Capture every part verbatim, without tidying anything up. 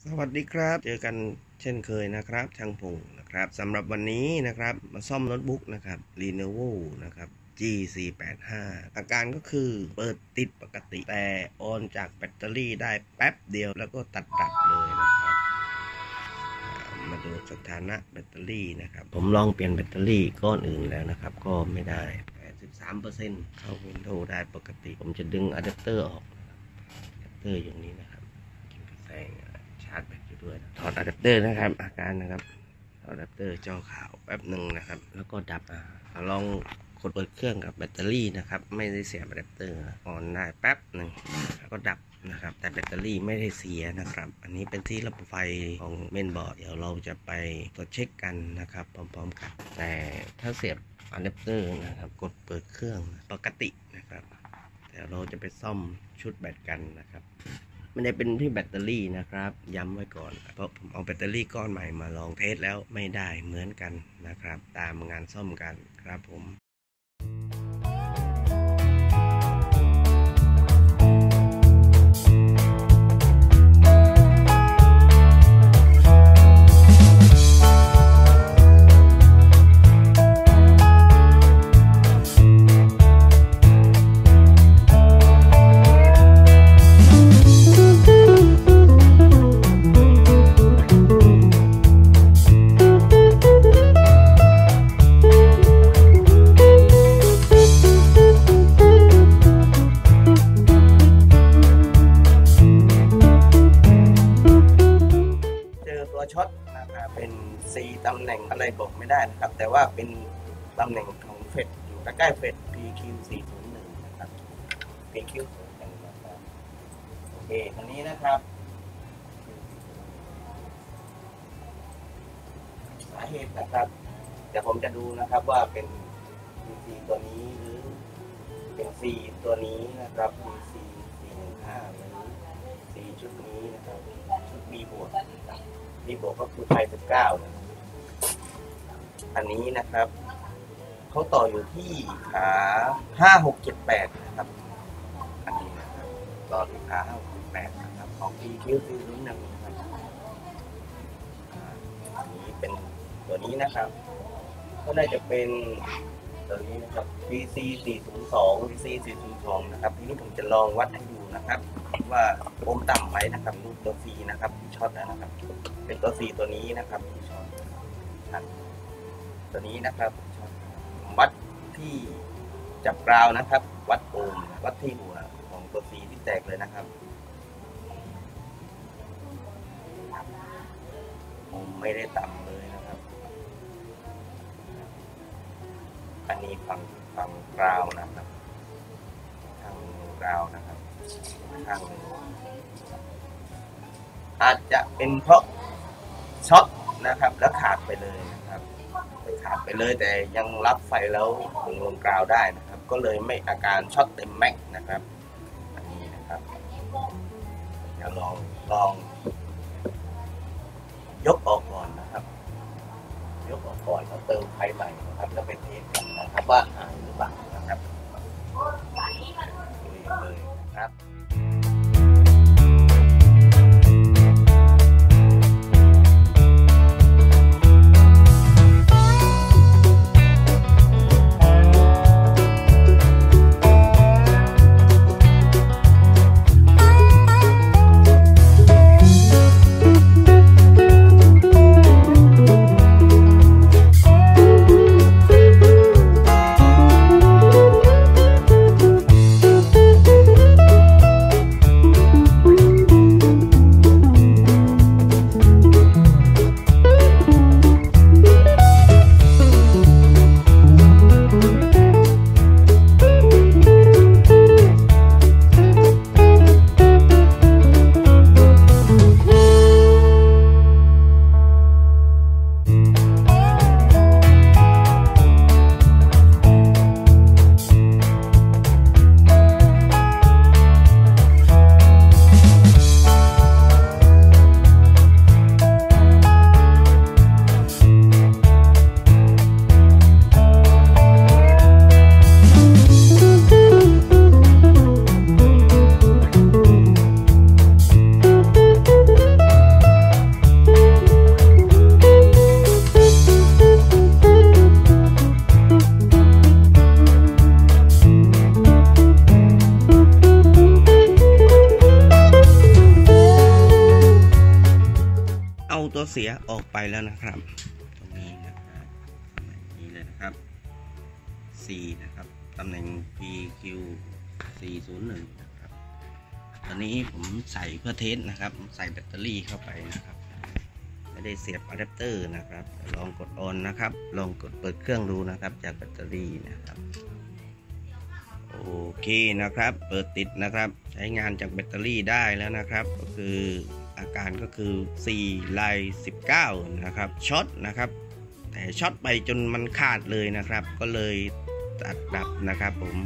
สวัสดีครับเจอกันเช่นเคยนะครับช่างพงนะครับสำหรับวันนี้นะครับมาซ่อมโน้ตบุ๊กนะครับ Lenovo นะครับ จี สี่ แปด ห้า อาการก็คือเปิดติดปกติแต่ออนจากแบตเตอรี่ได้แป๊บเดียวแล้วก็ตัดดับเลยนะครับมาดูสถานะแบตเตอรี่นะครับผมลองเปลี่ยนแบตเตอรี่ก้อนอื่นแล้วนะครับก็ไม่ได้ แปดสิบสามเปอร์เซ็นต์ เข้า Windows ได้ปกติผมจะดึงอะแดปเตอร์ออกอะแดปเตอร์อย่างนี้นะครับกินกระแสชาร์จแบตอยู่ด้วยถอดอะแดปเตอร์นะครับอาการนะครับถอดอะแดปเตอร์จอขาวแป๊บหนึ่งนะครับแล้วก็ดับอ่าลองกดเปิดเครื่องกับแบตเตอรี่นะครับไม่ได้เสียอะแดปเตอร์ออนได้แป๊บหนึ่งแล้วก็ดับนะครับแต่แบตเตอรี่ไม่ได้เสียนะครับอันนี้เป็นที่ระบบไฟของเมนบอร์ดเดี๋ยวเราจะไปตรวจเช็คกันนะครับพร้อมๆกันแต่ถ้าเสียบอะแดปเตอร์นะครับกดเปิดเครื่องปกตินะครับแต่เราจะไปซ่อมชุดแบตกันนะครับไม่ได้เป็นที่แบตเตอรี่นะครับย้ำไว้ก่อนเพราะผมเอาแบตเตอรี่ก้อนใหม่มาลองเทสแล้วไม่ได้เหมือนกันนะครับตามงานซ่อมกันครับผมตัวช็อตนะครับเป็น C ตำแหน่งอะไรบอกไม่ได้นะครับแต่ว่าเป็นตำแหน่งของเฟดอยู่ใกล้ๆเฟด พี คิว สี่ ศูนย์ หนึ่ง นะครับ พี คิว ศูนย์ หนึ่ง นะครับโอเคตรงนี้นะครับสาเหตุนะครับเดี๋ยวผมจะดูนะครับว่าเป็น พี ซี ตัวนี้หรือเป็น C ตัวนี้นะครับ พี ซี สี่ หนึ่ง ห้า หรือ C ชุดนี้นะครับชุด B บวกนี่บอกก็คือไฟสิบเก้าอันนี้นะครับเขาต่ออยู่ที่ขาห้าหกเจ็ดแปดนะครับอันนี้นะครับต่อที่ขาห้าหกเจ็ดแปดนะครับของ พี คิว สี่ ศูนย์ หนึ่ง นะครับอันนี้เป็นตัวนี้นะครับก็น่าจะเป็นตัวนี้นะครับ พี ซี สี่ ศูนย์ สอง พี ซี สี่ ศูนย์ สอง นะครับทีนี้ผมจะลองวัดให้ดูนะครับว่าโอห์มต่ำไหมนะครับดูตัว C นะครับที่ช็อตแล้วนะครับเป็นตัว C ตัวนี้นะครับที่ช็อตตัวนี้นะครับวัดที่จับกราวนะครับวัดโอห์มวัดที่หัวของตัว C ที่แตกเลยนะครับโอห์มไม่ได้ต่ำเลยนะครับอันนี้ฝั่งฝั่งกราวนะครับทางกราวนะครับทางอาจจะเป็นเพราะช็อตนะครับแล้วขาดไปเลยนะครับขาดไปเลยแต่ยังรับไฟแล้วถึงลงกราวได้นะครับก็เลยไม่อาการช็อตเต็มแม็กนะครับอันนี้นะครับเดี๋ยวลองลองยกออกก่อนนะครับยกออกก่อนแล้วเติมไฟใหม่นะครับแล้วไปเทสกันนะครับว่าหายหรือเปล่านะครับเลยครับตัวเสียออกไปแล้วนะครับตรงนี้นะครับตำแหน่งนี้เลยนะครับ C นะครับตำแหน่ง พี คิว สี่ศูนย์หนึ่ง นะครับตอนนี้ผมใส่เพื่อเทสนะครับใส่แบตเตอรี่เข้าไปนะครับไม่ได้เสียบอะแดปเตอร์นะครับลองกดออนนะครับลองกดเปิดเครื่องดูนะครับจากแบตเตอรี่นะครับโอเคนะครับเปิดติดนะครับใช้งานจากแบตเตอรี่ได้แล้วนะครับก็คืออาการก็คือสี่ไลน์สิบเก้านะครับช็อตนะครับแต่ช็อตไปจนมันขาดเลยนะครับก็เลยตัดดับนะครับผม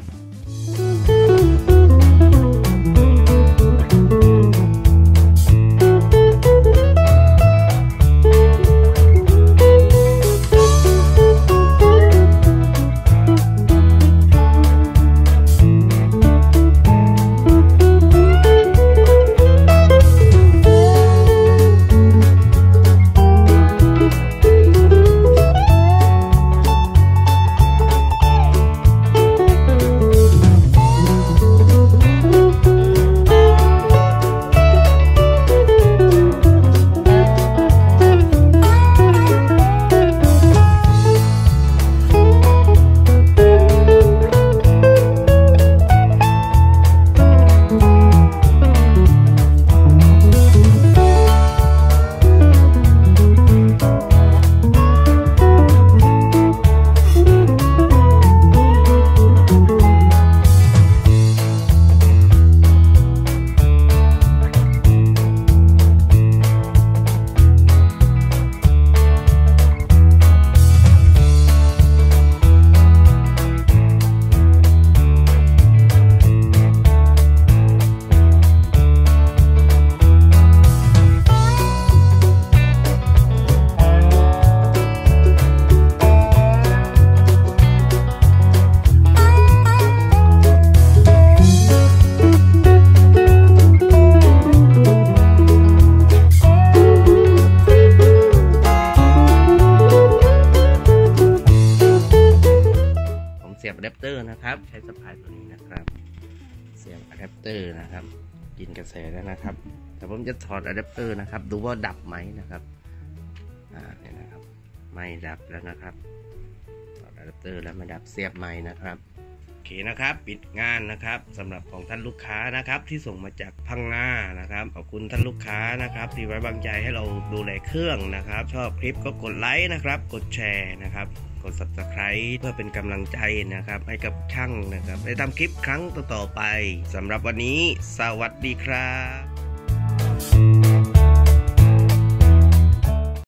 เสียบอะแดปเตอร์นะครับใช้สายตัวนี้นะครับเสียบอะแดปเตอร์นะครับกินกระแสแล้วนะครับแต่ผมจะถอดอะแดปเตอร์นะครับดูว่าดับไหมนะครับอ่าเนี่ยนะครับไม่ดับแล้วนะครับถอดอะแดปเตอร์แล้วไม่ดับเสียบใหม่นะครับโอเคนะครับปิดงานนะครับสำหรับของท่านลูกค้านะครับที่ส่งมาจากพังงานะครับขอบคุณท่านลูกค้านะครับที่ไว้วางใจให้เราดูแลเครื่องนะครับชอบคลิปก็กดไลค์นะครับกดแชร์นะครับกด ซับสไครบ์ เพื่อเป็นกำลังใจนะครับให้กับช่างนะครับได้ทำคลิปครั้งต่อๆไปสำหรับวันนี้สวัสดีครับ